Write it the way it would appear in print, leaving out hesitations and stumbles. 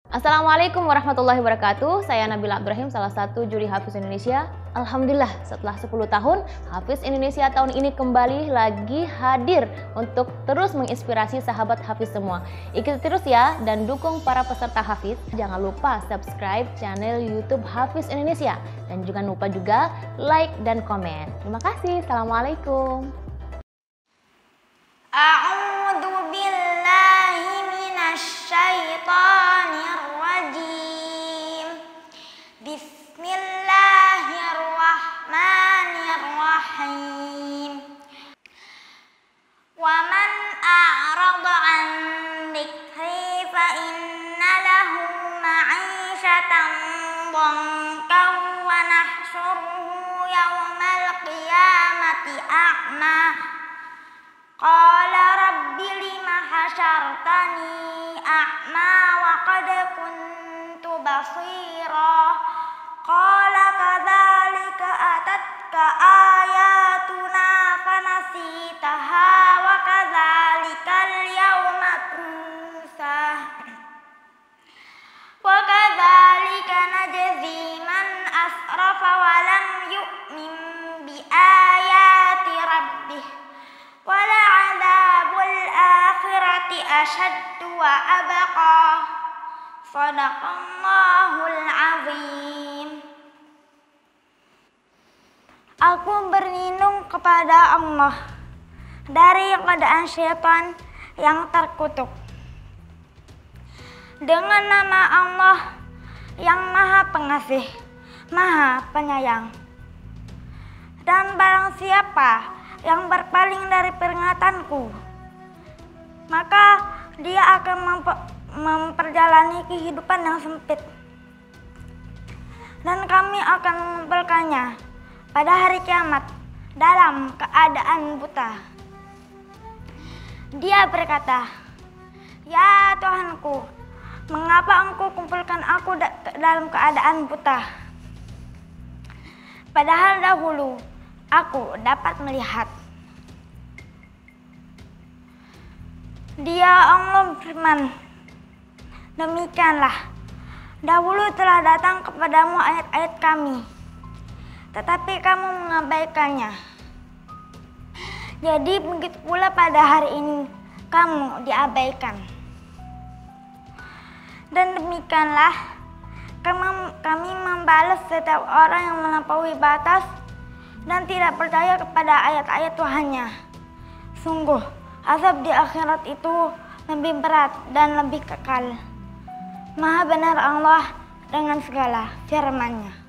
Assalamualaikum warahmatullahi wabarakatuh. Saya Nabila Abdurrahim, salah satu juri Hafiz Indonesia. Alhamdulillah, setelah 10 tahun, Hafiz Indonesia tahun ini kembali lagi hadir untuk terus menginspirasi sahabat Hafiz semua. Ikuti terus ya dan dukung para peserta Hafiz. Jangan lupa subscribe channel YouTube Hafiz Indonesia dan jangan lupa juga like dan komen. Terima kasih. Assalamualaikum. A'udzu billahi minasyaitonir rajim. Bismillahirrahmanirrahim. Wa man a'rada 'an dzikri fa inna lahu ma'isyatan dhankan wa nahsyuruhu yaumal qiyamati a'ma. Qala rabbi lima hasyartani a'ma wa qad kuntu basira. Qala kadzalika atatka ayatuna fanasitaha wa kadzalikal yawma tunsa. Wa kadzalika najzi man asrafa wa lam yu'min bi ayati rabbih. Wala'adzabul akhirati asyaddu wa abqa. Shadaqallahul azim. Aku berlindung kepada Allah dari godaan syaitan yang terkutuk. Dengan nama Allah yang Maha Pengasih, Maha Penyayang. Dan barang siapa yang berpaling dari peringatanku, maka dia akan memperjalani kehidupan yang sempit, dan kami akan mengumpulkannya pada hari kiamat dalam keadaan buta. Dia berkata, "Ya Tuhanku, mengapa Engkau kumpulkan aku dalam keadaan buta? Padahal dahulu aku dapat melihat." Dia Allah berfirman, "Demikianlah, dahulu telah datang kepadamu ayat-ayat kami, tetapi kamu mengabaikannya. Jadi begitu pula pada hari ini kamu diabaikan. Dan demikianlah kami membalas setiap orang yang melampaui batas dan tidak percaya kepada ayat-ayat Tuhannya. Sungguh, azab di akhirat itu lebih berat dan lebih kekal. Maha benar Allah dengan segala firman-Nya."